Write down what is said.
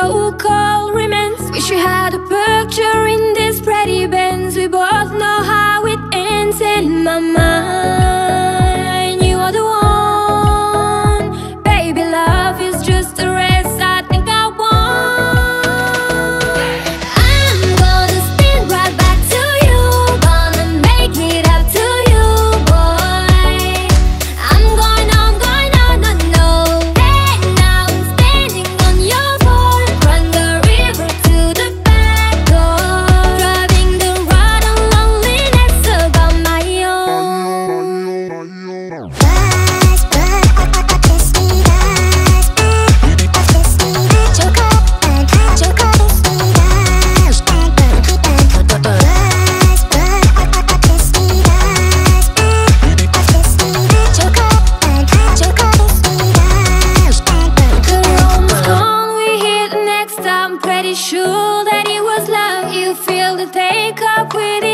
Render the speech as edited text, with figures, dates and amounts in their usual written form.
so-called romance. Wish we had a picture in this pretty Benz. We both know how it ends. In my mind, you are the one. Baby, love is just a race I think I want. I'm gonna spin right back to you, gonna make it up to you, boy. I'm going on, no, no. Hey, now I'm standing on your board. Run the river to the back door, driving the road on loneliness about my own. I'm pretty sure that it was love. You feel the take up with